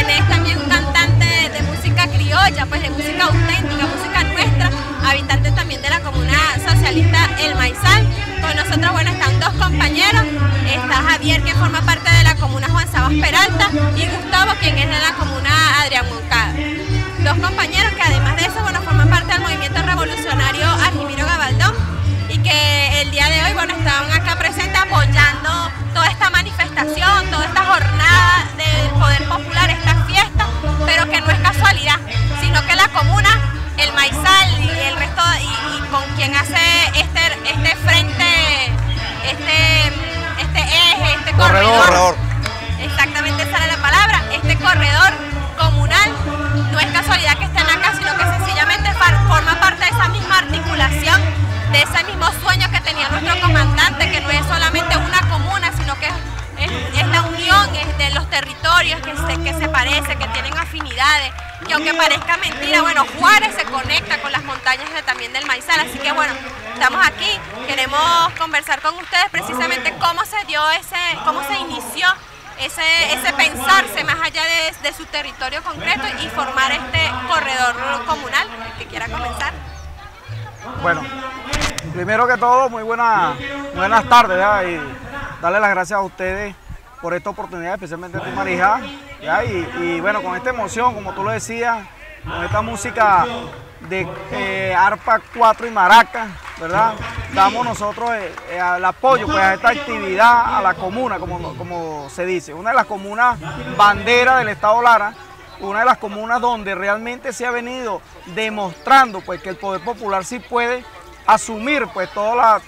es también un cantante de música criolla, pues de música auténtica, música nuestra, habitante también de la comuna socialista El Maizal. Con nosotros, bueno, están dos compañeros, está Javier, que forma parte de la comuna Juan Sabas Peralta, y Gustavo, quien es de la comuna Adrián Moncada. Dos compañeros que además de eso, bueno, forman parte del movimiento revolucionario Argimiro Gabaldón, y que el día de hoy, bueno, estaban acá presentes apoyando toda esta manifestación, toda esta jornada del poder popular, esta fiesta, pero que no es casualidad, sino que la comuna, El Maizal y el resto, y con quien hace este frente, este eje, este corredor, exactamente esa era la palabra, este corredor comunal, no es casualidad que estén acá, sino que sencillamente forma parte de esa misma articulación, de ese mismo sueño que tenía nuestro comandante, que no es solamente una comuna, sino que es la unión de los territorios que se parecen, que tienen afinidades, que aunque parezca mentira, bueno, Juárez se conecta con las montañas también del Maizal, así que bueno, estamos aquí, queremos conversar con ustedes precisamente cómo se dio cómo se inició ese pensarse más allá de su territorio concreto y formar este corredor comunal. El que quiera comenzar. Bueno, primero que todo, muy buenas tardes, ¿ya? Y darle las gracias a ustedes por esta oportunidad, especialmente a ti, Marija, ¿ya? Y bueno, con esta emoción, como tú lo decías, con esta música de arpa, cuatro y maraca, ¿verdad? Damos nosotros el apoyo, pues, a esta actividad a la comuna, como se dice, una de las comunas bandera del estado Lara, una de las comunas donde realmente se ha venido demostrando, pues, que el poder popular sí puede asumir, pues, todas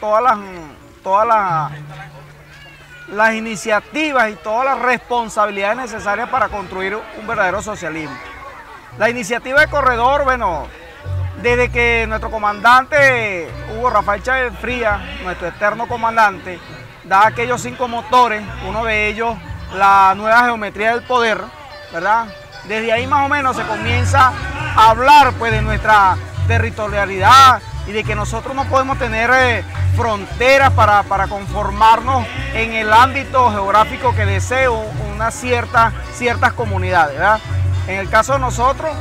las iniciativas y todas las responsabilidades necesarias para construir un verdadero socialismo. La iniciativa de corredor, bueno, desde que nuestro comandante Hugo Rafael Chávez Frías, nuestro eterno comandante, da aquellos 5 motores, uno de ellos la nueva geometría del poder, ¿verdad? Desde ahí más o menos se comienza a hablar, pues, de nuestra territorialidad y de que nosotros no podemos tener fronteras para conformarnos en el ámbito geográfico que desee ciertas comunidades, ¿verdad? En el caso de nosotros,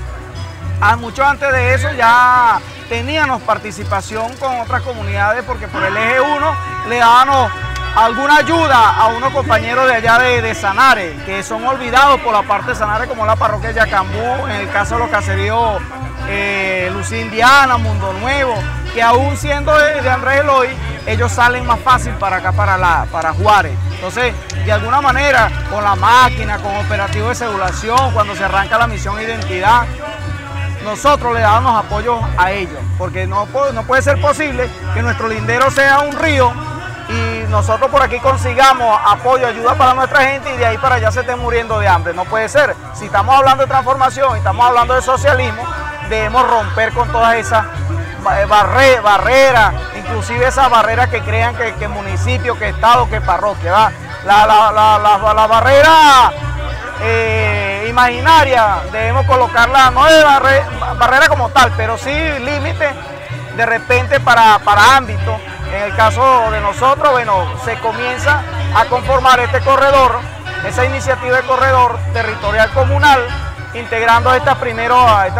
mucho antes de eso ya teníamos participación con otras comunidades, porque por el eje 1 le dábamos alguna ayuda a unos compañeros de allá de Sanare, que son olvidados por la parte de Sanare, como la parroquia de Yacambú, en el caso de los caseríos Lucía Indiana, Mundo Nuevo, que aún siendo de Andrés Eloy, ellos salen más fácil para acá, para Juárez. Entonces, de alguna manera, con la máquina, con operativo de sedulación, cuando se arranca la misión identidad, nosotros le damos apoyo a ellos, porque no puede ser posible que nuestro lindero sea un río y nosotros por aquí consigamos apoyo, ayuda para nuestra gente y de ahí para allá se estén muriendo de hambre. No puede ser. Si estamos hablando de transformación y estamos hablando de socialismo, debemos romper con todas esas barreras, inclusive esas barreras que crean que municipio, que estado, que parroquia, ¿verdad? La barrera imaginaria debemos colocarla, no de barrera como tal, pero sí límite de repente para ámbito. En el caso de nosotros, bueno, se comienza a conformar este corredor, esa iniciativa de corredor territorial comunal, integrando estas primeras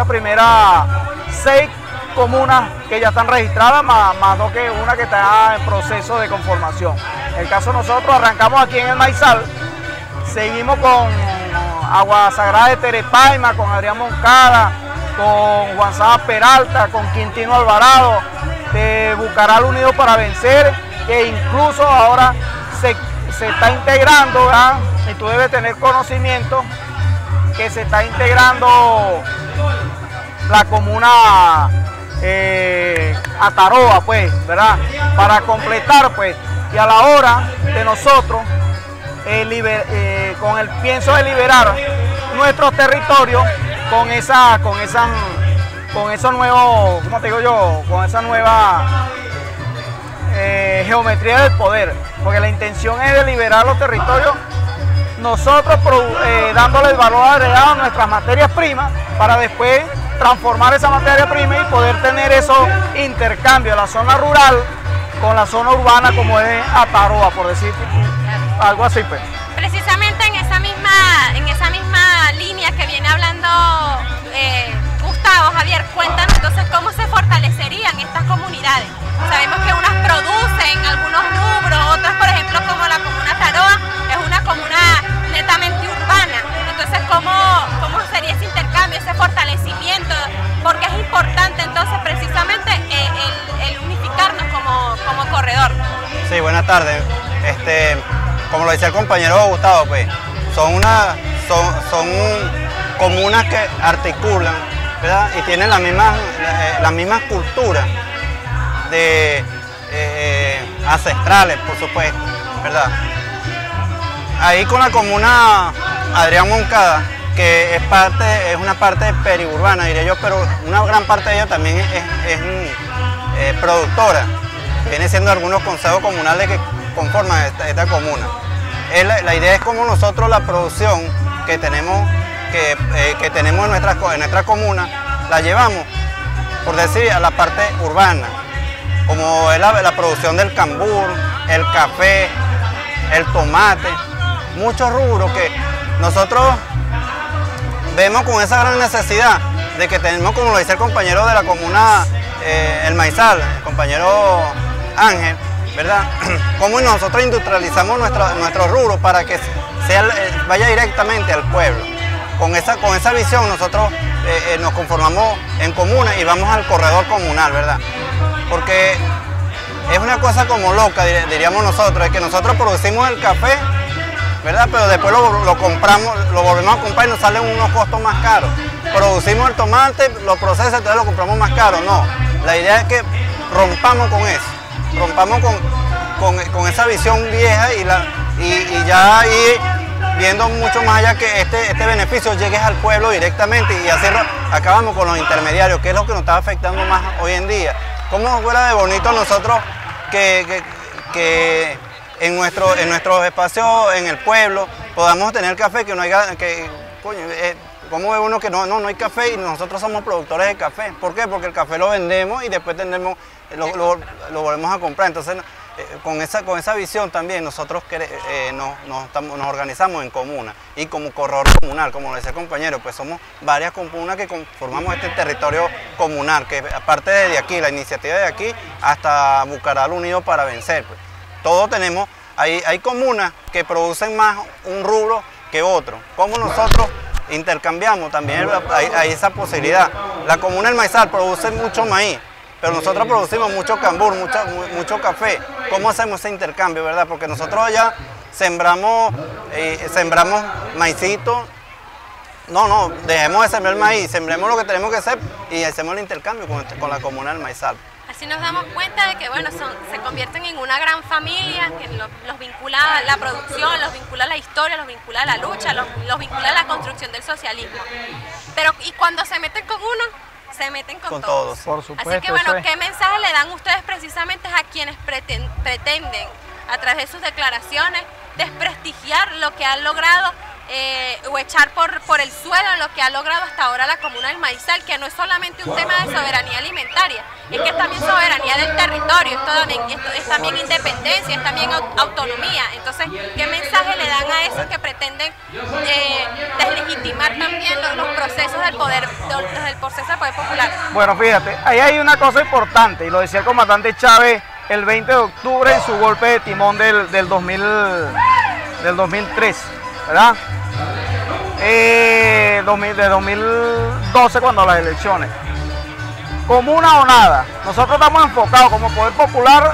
6 comunas que ya están registradas, más dos que una que está en proceso de conformación. En el caso de nosotros, arrancamos aquí en El Maizal, seguimos con Agua Sagrada de Terepaima, con Adrián Moncada, con Juan Sabas Peralta, con Quintino Alvarado, de Bucaral Unido para Vencer, que incluso ahora se está integrando, ¿verdad? Y tú debes tener conocimiento que se está integrando la comuna Ataroa, pues, ¿verdad? Para completar, pues, y a la hora de nosotros con el pienso de liberar nuestros territorios con esa nuevo, ¿cómo te digo yo? Con esa nueva geometría del poder, porque la intención es de liberar los territorios, nosotros dándole el valor agregado a nuestras materias primas para después transformar esa materia prima y poder tener esos intercambios, la zona rural con la zona urbana como es Ataroa, por decir algo así, pues. Precisamente en esa misma línea Gustavo, Javier, cuéntanos entonces cómo se fortalecerían estas comunidades. Sabemos que unas producen algunos rubros, otras, por ejemplo, como la comuna Taroa, es una comuna netamente urbana. Entonces, ¿cómo sería ese intercambio, ese fortalecimiento? Porque es importante entonces precisamente el unificarnos como corredor. Sí, buenas tardes. Como lo decía el compañero Gustavo, pues, son comunas que articulan, ¿verdad? Y tienen la misma cultura ancestrales, por supuesto, ¿verdad? Ahí con la comuna Adrián Moncada, que es una parte periurbana, diría yo, pero una gran parte de ella también es productora. Viene siendo algunos consejos comunales que conforman esta comuna. La idea es como nosotros la producción que tenemos en nuestra comuna la llevamos, por decir, a la parte urbana, como es la producción del cambur, el café, el tomate, muchos rubros que nosotros vemos con esa gran necesidad de que tenemos, como lo dice el compañero de la comuna El Maizal, el compañero Ángel, ¿verdad? Cómo nosotros industrializamos nuestros rubros para que vaya directamente al pueblo. Con esa visión nosotros nos conformamos en comuna y vamos al corredor comunal, ¿verdad? Porque es una cosa como loca, diríamos nosotros, es que nosotros producimos el café, ¿verdad? Pero después lo compramos, lo volvemos a comprar y nos salen unos costos más caros. Producimos el tomate, lo procesamos, entonces lo compramos más caro. No, la idea es que rompamos con eso, rompamos con esa visión vieja y ya ir viendo mucho más allá que este beneficio llegue al pueblo directamente y hacerlo. Acabamos con los intermediarios, que es lo que nos está afectando más hoy en día. ¿Cómo fuera de bonito nosotros que en nuestros espacios en el pueblo podamos tener café, que no haya, ¿cómo ve uno que no hay café y nosotros somos productores de café? ¿Por qué? Porque el café lo vendemos y después lo volvemos a comprar. Entonces, con esa visión también nosotros nos organizamos en comuna y como corredor comunal, como lo decía el compañero, pues somos varias comunas que conformamos este territorio comunal, que aparte de aquí, la iniciativa de aquí, hasta Bucaral Unido para Vencer, pues. Todos tenemos, hay comunas que producen más un rubro que otro. Como nosotros intercambiamos también, hay esa posibilidad. La comuna del Maizal produce mucho maíz, pero nosotros producimos mucho cambur, mucho café. ¿Cómo hacemos ese intercambio, verdad? Porque nosotros allá sembramos maicito. No, dejemos de sembrar maíz, sembremos lo que tenemos que hacer y hacemos el intercambio con la comuna del Maizal. Así nos damos cuenta de que bueno, se convierten en una gran familia que los vincula a la producción, los vincula a la historia, los vincula a la lucha, los vincula a la construcción del socialismo. Pero y cuando se meten con uno, se meten con todos. Por supuesto. Así que bueno, ¿qué mensaje le dan ustedes precisamente a quienes pretenden, a través de sus declaraciones, desprestigiar lo que han logrado o echar por el suelo lo que ha logrado hasta ahora la comuna del Maizal, que no es solamente un tema de soberanía alimentaria, es que es también soberanía del territorio, es también independencia, es también autonomía? Entonces, ¿qué mensaje le dan a esos que pretenden deslegitimar también los procesos del poder, del proceso del poder popular? Bueno, fíjate, ahí hay una cosa importante, y lo decía el comandante Chávez el 20 de octubre en su golpe de timón del 2003, ¿verdad? De 2012, cuando las elecciones. Comuna o nada. Nosotros estamos enfocados como Poder Popular,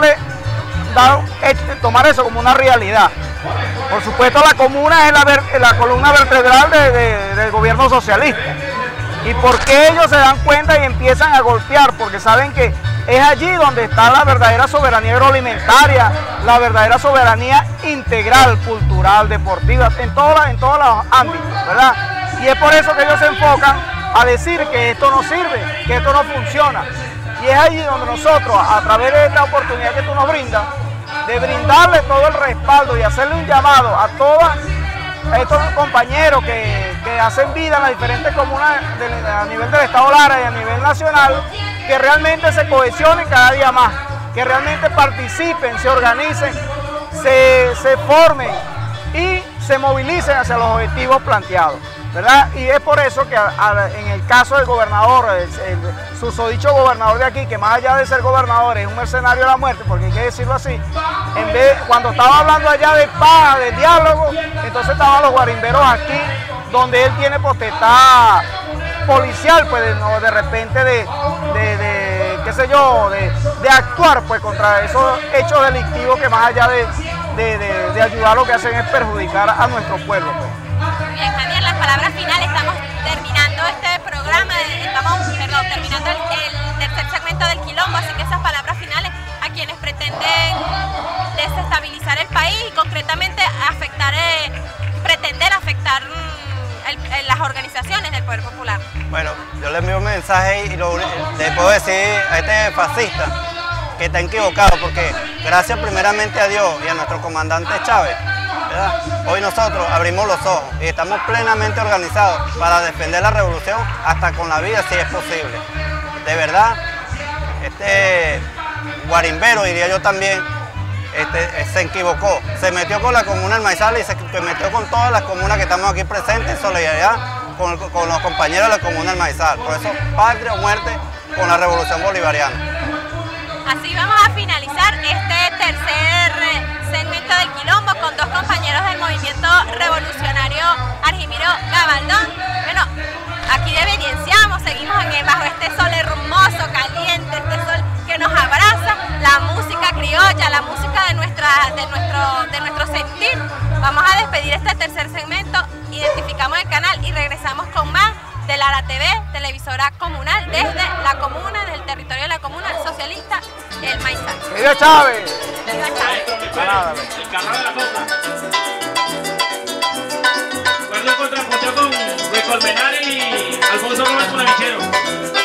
tomar eso como una realidad. Por supuesto, la comuna es la columna vertebral del gobierno socialista. ¿Y por qué ellos se dan cuenta y empiezan a golpear? Porque saben que es allí donde está la verdadera soberanía agroalimentaria, la verdadera soberanía integral, cultural, deportiva, en todos los ámbitos, ¿verdad? Y es por eso que ellos se enfocan a decir que esto no sirve, que esto no funciona. Y es allí donde nosotros, a través de esta oportunidad que tú nos brindas, de brindarle todo el respaldo y hacerle un llamado a estos compañeros que hacen vida en las diferentes comunas a nivel del Estado Lara y a nivel nacional, que realmente se cohesionen cada día más, que realmente participen, se organicen, se formen y se movilicen hacia los objetivos planteados. ¿verdad? Y es por eso que en el caso del gobernador, el susodicho gobernador de aquí, que más allá de ser gobernador es un mercenario de la muerte, porque hay que decirlo así, cuando estaba hablando allá de paz, de diálogo, entonces estaban los guarimberos aquí, donde él tiene potestad policial, pues de repente qué sé yo, de actuar pues contra esos hechos delictivos que más allá de ayudar, lo que hacen es perjudicar a nuestro pueblo, pues. Bien, Javier, las palabras finales, estamos terminando este programa, terminando el tercer segmento del Quilombo, así que esas palabras finales a quienes pretenden desestabilizar el país y concretamente pretender afectar las organizaciones del Poder Popular. Bueno, yo le envío un mensaje y le puedo decir a este fascista que está equivocado, porque gracias primeramente a Dios y a nuestro comandante Chávez, ¿verdad? Hoy nosotros abrimos los ojos y estamos plenamente organizados para defender la revolución hasta con la vida si es posible. De verdad, este guarimbero, diría yo también, se equivocó, se metió con la comuna del Maizal y se metió con todas las comunas que estamos aquí presentes en solidaridad con los compañeros de la comuna del Maizal. Por eso, patria o muerte con la revolución bolivariana. Así vamos a finalizar este tercer segmento del Quilombo con dos compañeros del movimiento revolucionario Argimiro Gabaldón. Bueno, aquí evidenciamos, seguimos bajo este sol hermoso, caliente, este sol que nos abraza, la música criolla, la música de nuestro sentir. Vamos a despedir este tercer segmento, identificamos el canal y regresamos con más de Lara TV, televisora comunal, desde la comuna, desde el territorio de la comuna socialista, el Maizal. ¡Viva Chávez! ¡Viva Chávez! El carro de la costa. Guardo contrapunto con Luis Colmenares y Alfonso Gómez Cunavichero.